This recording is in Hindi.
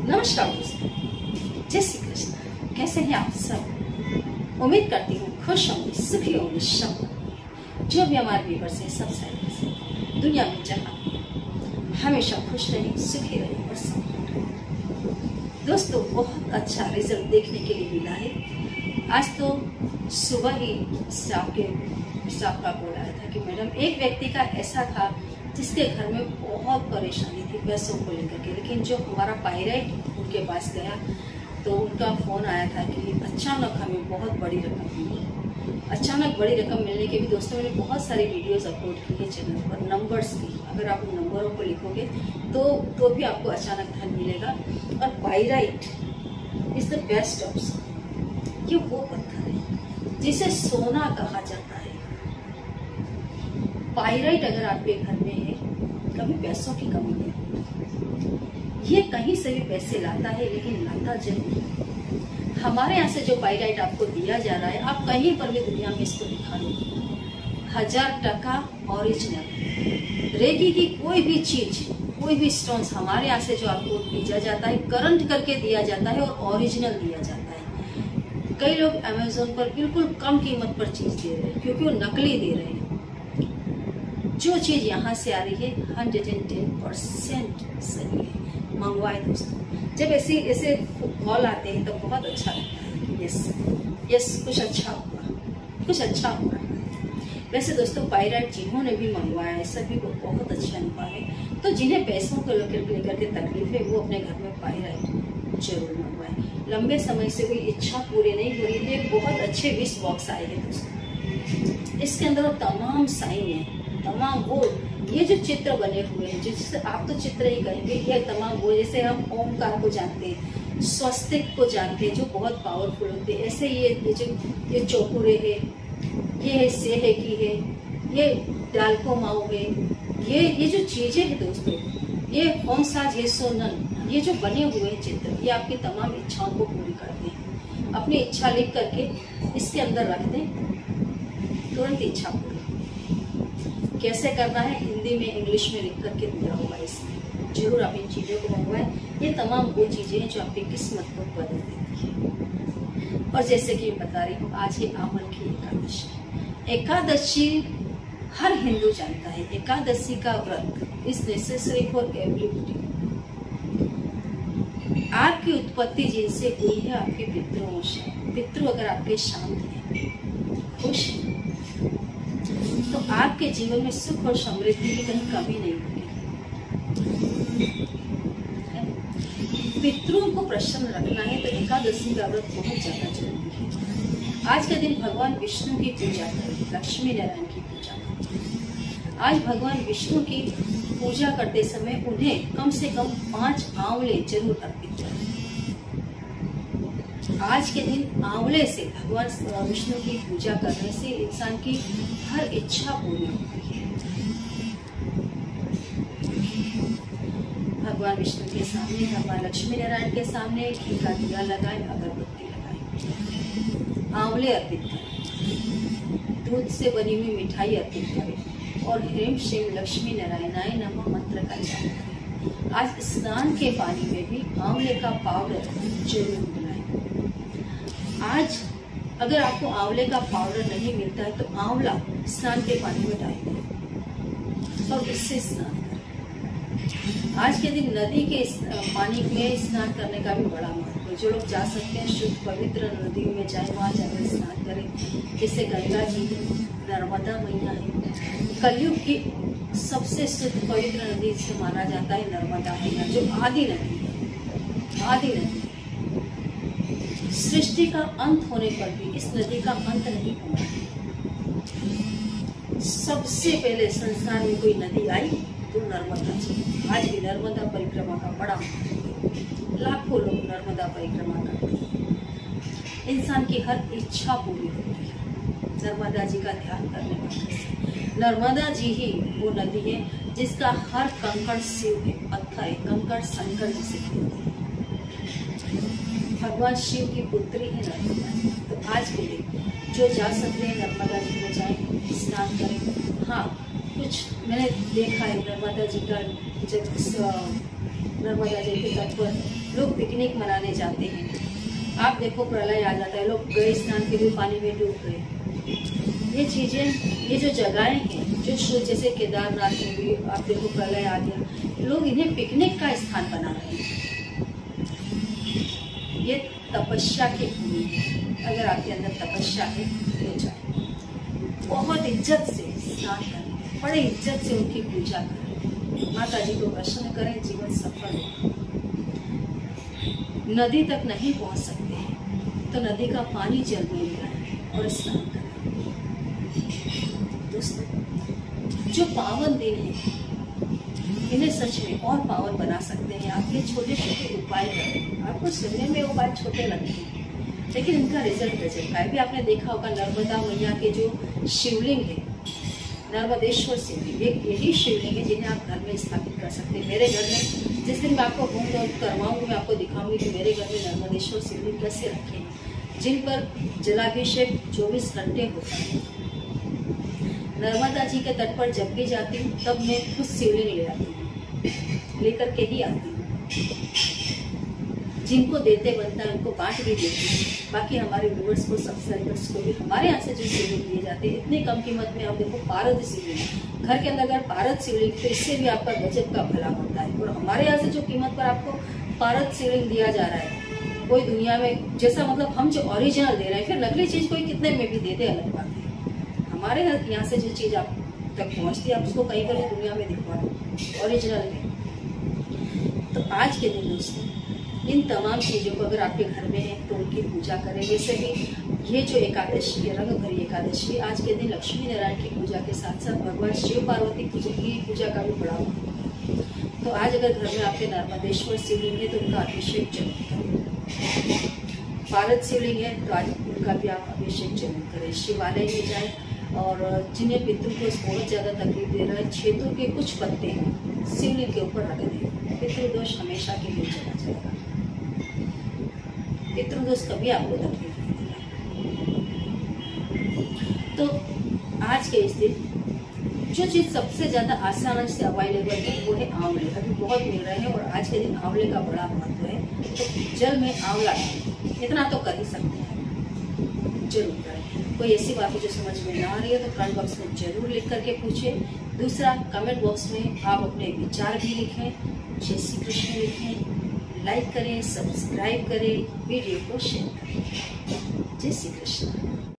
नमस्कार दोस्तों, जय श्री कृष्ण। कैसे हैं आप सब? उम्मीद करती हूँ खुश होंगे, सुखी होंगे सब। जो भी हमारे व्यूअर्स हैं सब साइड दुनिया में जहाँ हमेशा खुश रहें, सुखी रहें और सब। दोस्तों, बहुत अच्छा रिजल्ट देखने के लिए मिला है। आज तो सुबह ही स्टाफ का कॉल आया था कि मैडम, एक व्यक्ति का ऐसा था जिसके घर में बहुत परेशानी थी पैसों को लेकर के, लेकिन जो हमारा पायराइट उनके पास गया तो उनका फ़ोन आया था कि अचानक हमें बहुत बड़ी रकम मिली। अचानक बड़ी रकम मिलने के भी दोस्तों मैंने बहुत सारी वीडियोस अपलोड की है चैनल पर, नंबर्स की। अगर आप उन नंबरों को लिखोगे तो भी आपको अचानक धन मिलेगा। और pyrite is the best option. ये वो पत्थर है जिसे सोना कहा जाता है। पायराइट अगर आपके घर में है, कभी पैसों की कमी नहीं। ये कहीं से भी पैसे लाता है, लेकिन लाता जरूर है। हमारे यहाँ से जो पायराइट आपको दिया जा रहा है, आप कहीं पर भी दुनिया में इसको दिखा लो, 1000% ओरिजिनल। रेगी की कोई भी चीज, कोई भी स्टोन्स हमारे यहाँ से जो आपको भेजा जाता है, करंट करके दिया जाता है और ओरिजिनल दिया जाता है। कई लोग अमेज़न पर बिल्कुल कम कीमत पर चीज दे रहे हैं क्योंकि वो नकली दे रहे हैं। जो चीज यहाँ से आ रही है 110% सही है। मंगवाए दोस्तों। जब ऐसे कॉल आते हैं तो बहुत अच्छा लगता है। यस कुछ अच्छा हुआ। वैसे दोस्तों, पायराइट जिन्होंने भी मंगवाया है सभी को बहुत अच्छा अनुभव है। तो जिन्हें पैसों को लेकर के तकलीफ है, वो अपने घर में पायराइट जरूर मंगवाए। लंबे समय से कोई इच्छा पूरी नहीं हो रही है, बहुत अच्छे विश बॉक्स आए हैं दोस्तों। इसके अंदर तमाम साइन है, तमाम वो ये जो चित्र बने हुए हैं, जिससे आप तो चित्र ही कहेंगे, ये तमाम वो, जैसे हम ओमकार को जानते हैं, स्वस्तिक को जानते हैं जो बहुत पावरफुल होते हैं, ऐसे ये चौकुरे है, ये है सेहे की है, ये डालको माओ है, ये जो चीजें हैं दोस्तों, ये ओम साज ये सोनन, ये जो बने हुए हैं चित्र, ये आपकी तमाम इच्छाओं को पूरी करते हैं। अपनी इच्छा लिख करके इसके अंदर रख दें, तुरंत इच्छा पूरी। कैसे करना है, हिंदी में इंग्लिश में लिख करके दिया होगा इसमें। जरूर आप इन चीज़ों को मंगवाएं। ये तमाम वो चीज़ें हैं जो आपकी किस्मत को बदल देती है। और जैसे कि मैं बता रही हूँ, आज है आमल की एकादशी। एकादशी हर हिंदू जानता है। एकादशी का व्रत इज नेसेसरी फॉर एवरीबॉडी। आपकी उत्पत्ति जिनसे हुई है, आपके पितरों से। पितृ अगर आपके शांत हैं, खुश हैं, तो आपके जीवन में सुख और समृद्धि की कहीं कमी नहीं होगी। पितरों को प्रसन्न रखना है तो एकादशी का व्रत बहुत ज्यादा जरूरी है। आज के दिन भगवान विष्णु की पूजा करें, लक्ष्मी नारायण की पूजा करें। आज भगवान विष्णु की पूजा करते समय उन्हें कम से कम 5 आंवले जरूर अर्पित करें। आज के दिन आंवले से भगवान विष्णु की पूजा करने से इंसान की हर इच्छा पूरी होती है। भगवान विष्णु के सामने, भगवान लक्ष्मी नारायण के सामने घी का दिया लगाए, अगरबत्ती लगाए, आंवले अर्पित करें, दूध से बनी हुई मिठाई अर्पित करें और ह्रीं श्रीं लक्ष्मी नारायणाय नमः मंत्र का जाप करें। आज स्नान के पानी में भी आंवले का पाउडर जरूर मिलाएं। आज अगर आपको आंवले का पाउडर नहीं मिलता है तो आंवला स्नान के पानी में डाल दें और उससे स्नान करें। आज के दिन नदी के पानी में स्नान करने का भी बड़ा महत्व है। जो लोग जा सकते हैं, शुद्ध पवित्र नदियों में जाए, वहाँ जाकर स्नान करें। जैसे गंगा जी है, नर्मदा मैया है। कलयुग की सबसे शुद्ध पवित्र नदी से माना जाता है नर्मदा मैया, जो आदि नदी है। आदि नदी सृष्टि का अंत होने पर भी इस नदी का अंत नहीं हुआ। सबसे पहले संसार में कोई नदी आई तो नर्मदा जी। आज भी नर्मदा परिक्रमा का बड़ा महत्व है। लाखों लोग नर्मदा परिक्रमा करते हैं। इंसान की हर इच्छा पूरी होती है नर्मदा जी का ध्यान करने मात्र से। नर्मदा जी ही वो नदी है जिसका हर कंकड़ शिव है, पत्थर है, कंकड़ शंकर जिसे कहते हैं। भगवान शिव की पुत्री है नर्मदा जी। तो आज के दिन जो जा सकते हैं नर्मदा जी को जाएं, स्नान करें। हाँ, कुछ मैंने देखा है नर्मदा जी का जब नर्मदा जी के तट पर लोग पिकनिक मनाने जाते हैं। आप देखो प्रलय आ जाता है, लोग गए स्नान के लिए पानी में डूब गए। ये चीजें, ये जो जगहें हैं जो शुद्ध, जैसे केदारनाथ में भी आप देखो प्रलय आ गया, लोग इन्हें पिकनिक का स्थान बना रहे हैं। ये तपस्या की भूमि है। अगर आपके अंदर तपस्या है तो जाए, बहुत इज्जत से स्नान करें, बड़े इज्जत से उनकी पूजा करें, माता जी को प्रसन्न करें, जीवन सफल हो। नदी तक नहीं पहुंच सकते हैं तो नदी का पानी जल में मिलाएं और स्नान करें। दोस्तों, जो पावन दिन है इन्हें सच में और पावन बना सकते हैं आप। ये छोटे छोटे उपाय करें। आपको सुनने में उपाय छोटे लगते हैं लेकिन इनका रिजल्ट गजब का है। भी आपने देखा होगा नर्मदा मैया के जो शिवलिंग है, नर्मदेश्वर शिवलिंग, यही शिवलिंग है जिन्हें आप घर में स्थापित कर सकते हैं। मेरे घर में जिस दिन मैं आपको होम टूर करवाऊंगी, मैं आपको दिखाऊंगी कि मेरे घर में नर्मदेश्वर शिवलिंग कैसे रखे हैं, जिन पर जलाभिषेक 24 घंटे होता है। नर्मदा जी के तट पर जब भी जाती हूँ तब मैं खुद शिवलिंग ले आती हूँ, लेकर के ही आती हूँ। जिनको देते बनता है उनको बांट भी देती हूँ। बाकी हमारे व्यूअर्स को, सब्सक्राइबर्स को भी हमारे यहाँ से जो शिवलिंग दिए जाते हैं इतनी कम कीमत में, आप देखो पारद शिवलिंग, घर के अंदर अगर पारद शिवलिंग तो इससे भी आपका गजब का भला होता है। और हमारे यहाँ से जो कीमत पर आपको पारद शिवलिंग दिया जा रहा है, कोई दुनिया में जैसा, मतलब हम जो ओरिजिनल दे रहे हैं, फिर नकली चीज कोई कितने में भी दे दे अलग बात है। हमारे यहाँ से जो चीज आप तक पहुँचती है आप उसको कहीं पर दुनिया में दिखवा दो ओरिजिनल में। तो आज के दिन दोस्तों इन तमाम चीज़ों को अगर आपके घर में है तो उनकी पूजा करें। जैसे कि ये जो एकादशी है, रंग भरी एकादशी, आज के दिन लक्ष्मी नारायण की पूजा के साथ साथ भगवान शिव पार्वती की पूजा का भी बड़ा महत्व। तो आज अगर घर में आपके नर्मदेश्वर शिवलिंग है तो उनका अभिषेक जरूर करें। पारद शिवलिंग है तो आज उनका भी आप अभिषेक जरूर करें। शिवालय में जाए और जिन्हें पितृ को बहुत ज़्यादा तकलीफ दे रहा है, छेतु के कुछ पत्ते शिवलिंग के ऊपर रख दें, पितृदोष हमेशा के लिए चला जाएगा। पितृदोष कभी आपको तकलीफ नहीं देगा। तो आज के इस दिन जो चीज सबसे ज्यादा आसानी से अवेलेबल है वो है आंवले। अभी बहुत मिल रहे हैं और आज के दिन आंवले का बड़ा महत्व है। तो जल में आंवला इतना तो कर ही सकते हैं, जरूर करें। कोई ऐसी बात है जो समझ में ना आ रही है तो कमेंट बॉक्स में जरूर लिख करके पूछे। दूसरा, कमेंट बॉक्स में आप अपने विचार भी लिखें, जय श्री कृष्ण लिखें, लाइक करें, सब्सक्राइब करें, वीडियो को शेयर करें। जय श्री कृष्ण।